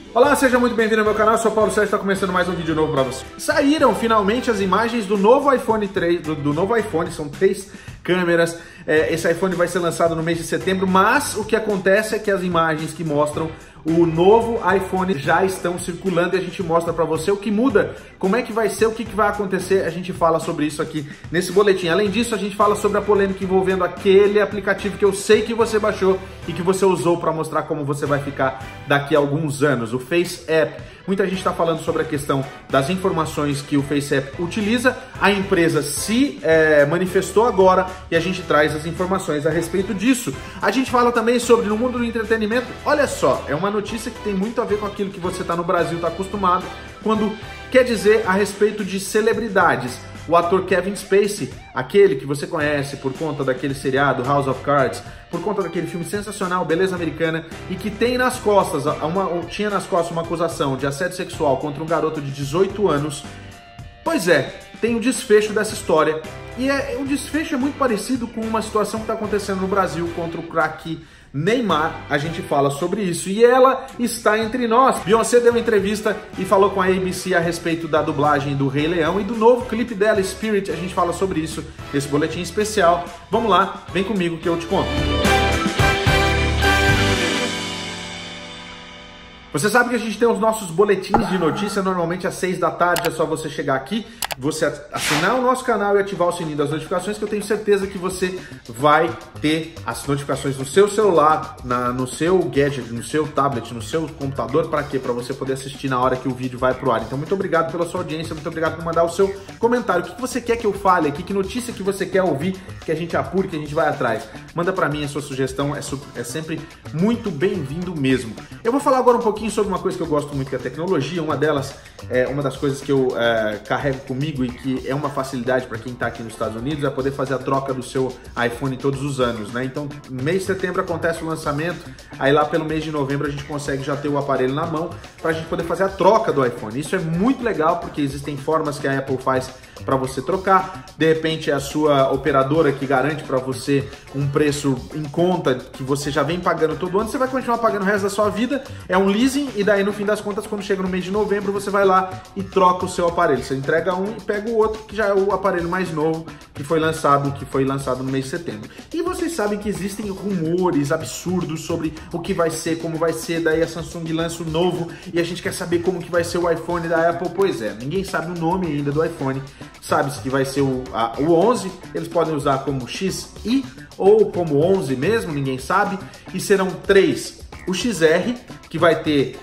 Olá, seja muito bem-vindo ao meu canal, eu sou o Paulo Sérgio, está começando mais um vídeo novo para você. Saíram finalmente as imagens do novo iPhone 3, do novo iPhone, são 3 câmeras. Esse iPhone vai ser lançado no mês de setembro, mas o que acontece é que as imagens que mostram o novo iPhone já estão circulando e a gente mostra para você o que muda, como é que vai ser, o que vai acontecer, a gente fala sobre isso aqui nesse boletim. Além disso, a gente fala sobre a polêmica envolvendo aquele aplicativo que eu sei que você baixou e que você usou para mostrar como você vai ficar daqui a alguns anos, o Face App. Muita gente está falando sobre a questão das informações que o Face App utiliza, a empresa se manifestou agora e a gente traz as informações a respeito disso. A gente fala também sobre, no mundo do entretenimento, olha só, é uma notícia que tem muito a ver com aquilo que você está no Brasil, está acostumado, quando quer dizer a respeito de celebridades. O ator Kevin Spacey, aquele que você conhece por conta daquele seriado House of Cards, por conta daquele filme sensacional, Beleza Americana, e que tem nas costas, tinha nas costas uma acusação de assédio sexual contra um garoto de 18 anos. Pois é, tem o desfecho dessa história, e o desfecho é muito parecido com uma situação que está acontecendo no Brasil contra o craque Neymar. A gente fala sobre isso e ela está entre nós. Beyoncé deu uma entrevista e falou com a ABC a respeito da dublagem do Rei Leão e do novo clipe dela, Spirit. A gente fala sobre isso nesse boletim especial. Vamos lá, vem comigo que eu te conto. Você sabe que a gente tem os nossos boletins de notícia normalmente às 6 da tarde, é só você chegar aqui, você assinar o nosso canal e ativar o sininho das notificações, que eu tenho certeza que você vai ter as notificações no seu celular, no seu gadget, no seu tablet, no seu computador. Para quê? Para você poder assistir na hora que o vídeo vai pro ar. Então muito obrigado pela sua audiência, muito obrigado por mandar o seu comentário. O que você quer que eu fale aqui, que notícia que você quer ouvir, que a gente apure, que a gente vai atrás. Manda para mim a sua sugestão, é sempre muito bem-vindo mesmo. Eu vou falar agora um pouquinho sobre uma coisa que eu gosto muito, que é a tecnologia. Uma das coisas que eu carrego comigo e que é uma facilidade para quem está aqui nos Estados Unidos é poder fazer a troca do seu iPhone todos os anos, né? Então, no mês de setembro acontece o lançamento, aí lá pelo mês de novembro a gente consegue já ter o aparelho na mão para a gente poder fazer a troca do iPhone. Isso é muito legal porque existem formas que a Apple faz para você trocar. De repente é a sua operadora que garante para você um preço em conta que você já vem pagando todo ano, você vai continuar pagando o resto da sua vida, é um leasing, e daí no fim das contas, quando chega no mês de novembro, você vai lá e troca o seu aparelho. Você entrega um e pega o outro, que já é o aparelho mais novo que foi lançado no mês de setembro. E vocês sabem que existem rumores absurdos sobre o que vai ser, como vai ser, daí a Samsung lança o novo e a gente quer saber como que vai ser o iPhone da Apple. Pois é, ninguém sabe o nome ainda do iPhone. Sabe-se que vai ser o 11, eles podem usar como XI ou como 11 mesmo, ninguém sabe, e serão 3. O XR, que vai ter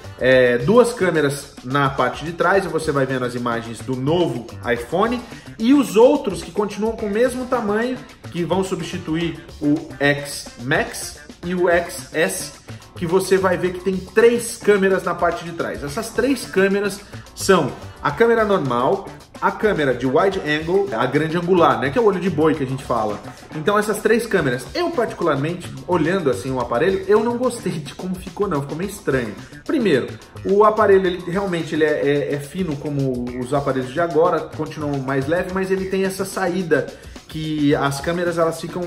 2 câmeras na parte de trás, e você vai vendo as imagens do novo iPhone, e os outros que continuam com o mesmo tamanho, que vão substituir o X Max e o XS, que você vai ver que tem 3 câmeras na parte de trás. Essas 3 câmeras são a câmera normal, a câmera de wide angle, a grande angular, né, que é o olho de boi que a gente fala. Então essas 3 câmeras, eu particularmente, olhando assim o aparelho, eu não gostei de como ficou não, ficou meio estranho. Primeiro, o aparelho ele realmente é fino como os aparelhos de agora, continuam mais leve, mas ele tem essa saída que as câmeras elas ficam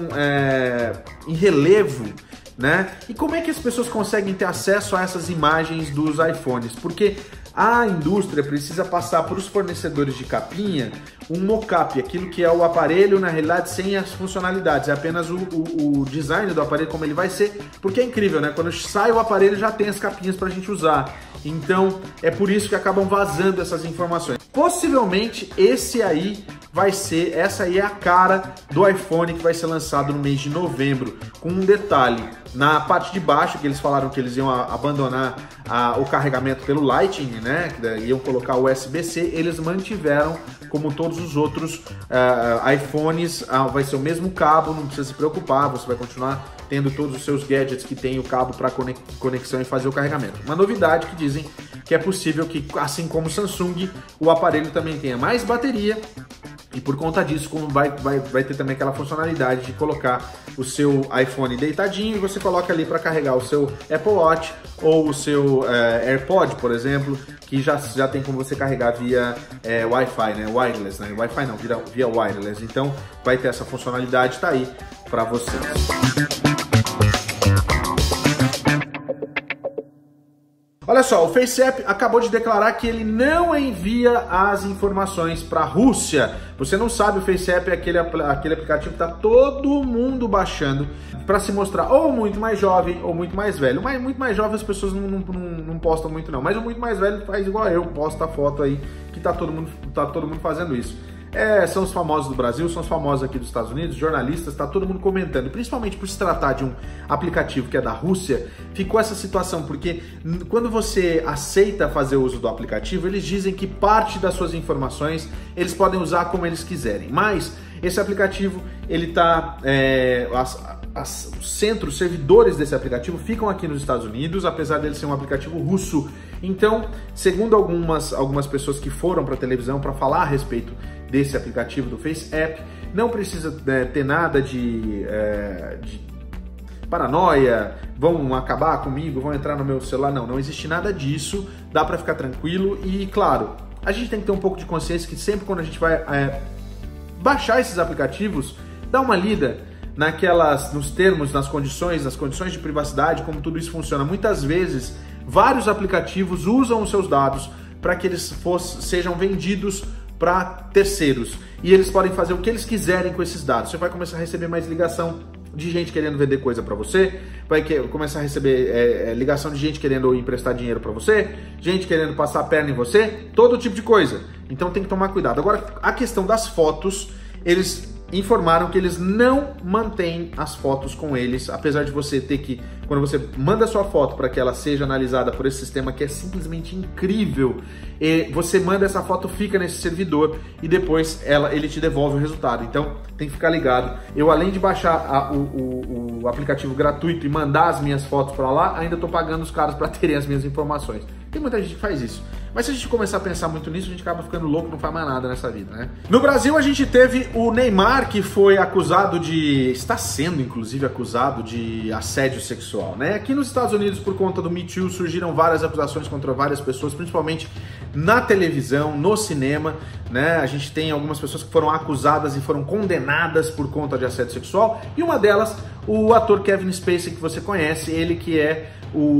em relevo, né? E como é que as pessoas conseguem ter acesso a essas imagens dos iPhones? Porque a indústria precisa passar para os fornecedores de capinha um mock-up, aquilo que é o aparelho, na realidade, sem as funcionalidades, é apenas o design do aparelho, como ele vai ser, porque é incrível, né? Quando sai o aparelho já tem as capinhas para a gente usar, então é por isso que acabam vazando essas informações. Possivelmente essa aí é a cara do iPhone que vai ser lançado no mês de novembro, com um detalhe, na parte de baixo, que eles falaram que eles iam abandonar o carregamento pelo Lightning, né, que iam colocar o USB-C, eles mantiveram como todos os outros iPhones, vai ser o mesmo cabo, não precisa se preocupar, você vai continuar tendo todos os seus gadgets que tem o cabo para conexão e fazer o carregamento. Uma novidade que dizem que é possível que, assim como o Samsung, o aparelho também tenha mais bateria, e por conta disso vai ter também aquela funcionalidade de colocar o seu iPhone deitadinho e você coloca ali para carregar o seu Apple Watch ou o seu AirPod, por exemplo, que já tem como você carregar via Wi-Fi, né? Wireless, né? Wi-Fi não, via wireless. Então vai ter essa funcionalidade, tá aí para vocês. Olha só, o FaceApp acabou de declarar que ele não envia as informações para a Rússia. Você não sabe, o FaceApp é aquele aplicativo que está todo mundo baixando para se mostrar ou muito mais jovem ou muito mais velho. Mas muito mais jovem as pessoas não postam muito não, mas o muito mais velho faz igual eu, posta a foto aí que tá todo mundo fazendo isso. São os famosos do Brasil, são os famosos aqui dos Estados Unidos, jornalistas, tá todo mundo comentando, principalmente por se tratar de um aplicativo que é da Rússia, ficou essa situação, porque quando você aceita fazer uso do aplicativo, eles dizem que parte das suas informações eles podem usar como eles quiserem, mas esse aplicativo, ele tá, os servidores desse aplicativo ficam aqui nos Estados Unidos, apesar dele ser um aplicativo russo. Então, segundo algumas pessoas que foram para a televisão para falar a respeito desse aplicativo do FaceApp, não precisa ter nada de paranoia, vão acabar comigo, vão entrar no meu celular, não existe nada disso, dá para ficar tranquilo. E claro, a gente tem que ter um pouco de consciência que sempre quando a gente vai baixar esses aplicativos, dá uma lida nos termos, nas condições de privacidade, como tudo isso funciona. Muitas vezes, vários aplicativos usam os seus dados para que eles sejam vendidos para terceiros. E eles podem fazer o que eles quiserem com esses dados. Você vai começar a receber mais ligação de gente querendo vender coisa para você, vai começar a receber ligação de gente querendo emprestar dinheiro para você, gente querendo passar a perna em você, todo tipo de coisa. Então tem que tomar cuidado. Agora, a questão das fotos, eles informaram que eles não mantêm as fotos com eles, apesar de você ter que, quando você manda a sua foto para que ela seja analisada por esse sistema que é simplesmente incrível, você manda essa foto, fica nesse servidor e depois ele te devolve o resultado. Então tem que ficar ligado. Eu, além de baixar o aplicativo gratuito e mandar as minhas fotos para lá, ainda estou pagando os caras para terem as minhas informações. Tem muita gente que faz isso. Mas se a gente começar a pensar muito nisso, a gente acaba ficando louco, não faz mais nada nessa vida, né? No Brasil, a gente teve o Neymar, que foi acusado está sendo, inclusive, acusado de assédio sexual, né? Aqui nos Estados Unidos, por conta do Me Too, surgiram várias acusações contra várias pessoas, principalmente na televisão, no cinema, né? A gente tem algumas pessoas que foram acusadas e foram condenadas por conta de assédio sexual, e uma delas, o ator Kevin Spacey, que você conhece, ele que é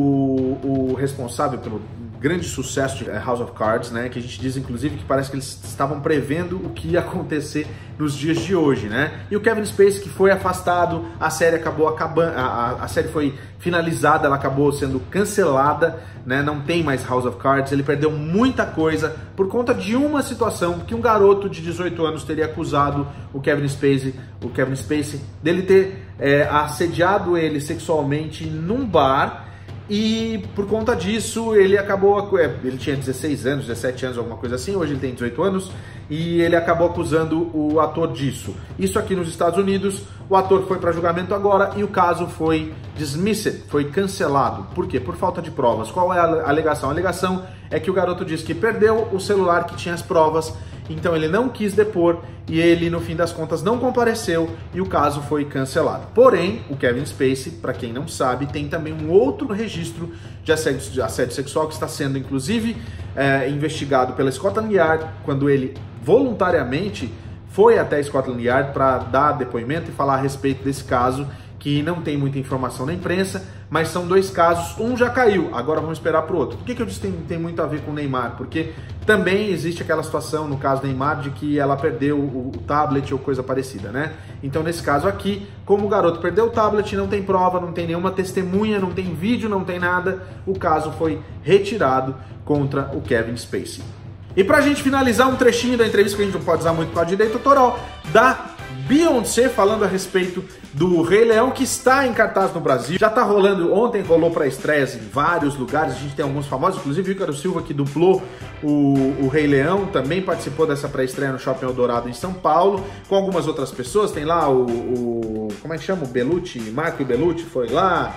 o responsável pelo grande sucesso de House of Cards, né? Que a gente diz, inclusive, que parece que eles estavam prevendo o que ia acontecer nos dias de hoje, né? E o Kevin Spacey, que foi afastado, a série acabou acabando, a série foi finalizada, ela acabou sendo cancelada, né? Não tem mais House of Cards, ele perdeu muita coisa por conta de uma situação que um garoto de 18 anos teria acusado o Kevin Spacey dele ter assediado ele sexualmente num bar. E por conta disso, ele tinha 16 anos, 17 anos, alguma coisa assim, hoje ele tem 18 anos, e ele acabou acusando o ator disso. Isso aqui nos Estados Unidos, o ator foi para julgamento agora e o caso foi dismissed, foi cancelado. Por quê? Por falta de provas. Qual é a alegação? A alegação é que o garoto disse que perdeu o celular que tinha as provas, então ele não quis depor e ele, no fim das contas, não compareceu e o caso foi cancelado. Porém, o Kevin Spacey, para quem não sabe, tem também um outro registro de assédio sexual que está sendo, inclusive, investigado pela Scotland Yard, quando ele voluntariamente foi até Scotland Yard para dar depoimento e falar a respeito desse caso, que não tem muita informação na imprensa, mas são dois casos, um já caiu, agora vamos esperar para o outro. Por que eu disse que tem muito a ver com o Neymar? Porque também existe aquela situação, no caso do Neymar, de que ela perdeu o tablet ou coisa parecida, né? Então, nesse caso aqui, como o garoto perdeu o tablet, não tem prova, não tem nenhuma testemunha, não tem vídeo, não tem nada, o caso foi retirado contra o Kevin Spacey. E pra gente finalizar, um trechinho da entrevista que a gente não pode usar muito para direito autoral, da Beyoncé falando a respeito do Rei Leão, que está em cartaz no Brasil. Já tá rolando, ontem rolou para estreias em vários lugares, a gente tem alguns famosos, inclusive o Ícaro Silva, que dublou o Rei Leão, também participou dessa pré-estreia no Shopping Eldorado em São Paulo, com algumas outras pessoas. Tem lá como é que chama? O Bellucci, Marco Bellucci foi lá,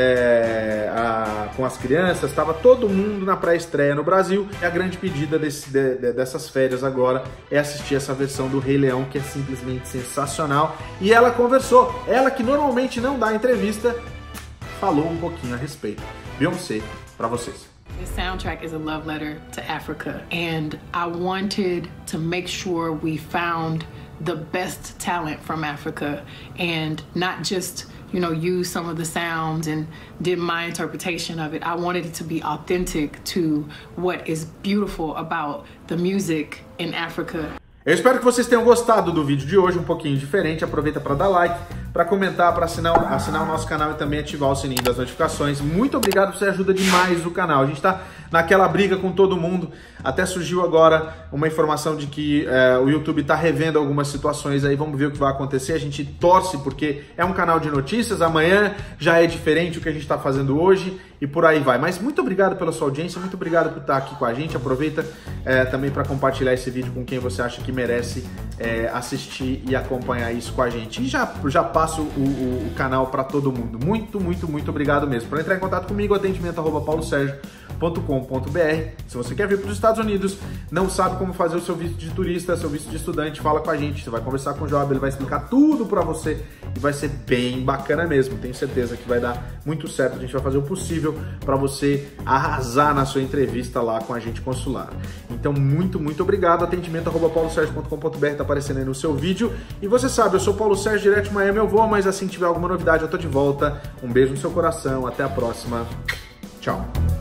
com as crianças, estava todo mundo na pré-estreia no Brasil. E a grande pedida dessas férias agora é assistir essa versão do Rei Leão, que é simplesmente sensacional. E ela conversou, ela que normalmente não dá entrevista, falou um pouquinho a respeito. Beyoncé, para vocês. This soundtrack is a love letter to Africa, and I wanted to make sure we found the best talent from Africa and not just you know, used some of the sounds and did my interpretation of it. I wanted it to be authentic to what is beautiful about the music in Africa. Eu espero que vocês tenham gostado do vídeo de hoje, um pouquinho diferente. Aproveita para dar like, para comentar, para assinar o nosso canal e também ativar o sininho das notificações. Muito obrigado, você ajuda demais o canal. A gente está naquela briga com todo mundo. Até surgiu agora uma informação de que o YouTube está revendo algumas situações aí. Vamos ver o que vai acontecer. A gente torce porque é um canal de notícias. Amanhã já é diferente o que a gente está fazendo hoje e por aí vai. Mas muito obrigado pela sua audiência, muito obrigado por estar aqui com a gente. Aproveita também para compartilhar esse vídeo com quem você acha que merece assistir e acompanhar isso com a gente. E já passo o canal para todo mundo. Muito, muito, muito obrigado mesmo. Para entrar em contato comigo, atendimento@paulosergio.com.br. Se você quer vir para os Estados Unidos, não sabe como fazer o seu visto de turista, seu visto de estudante, fala com a gente. Você vai conversar com o Job, ele vai explicar tudo para você e vai ser bem bacana mesmo. Tenho certeza que vai dar muito certo. A gente vai fazer o possível para você arrasar na sua entrevista lá com a agente consular. Então, muito, muito obrigado. Atendimento@paulosergio.com.br tá aparecendo aí no seu vídeo. E você sabe, eu sou Paulo Sérgio, direto de Miami eu vou, mas assim que tiver alguma novidade eu tô de volta. Um beijo no seu coração, até a próxima. Tchau.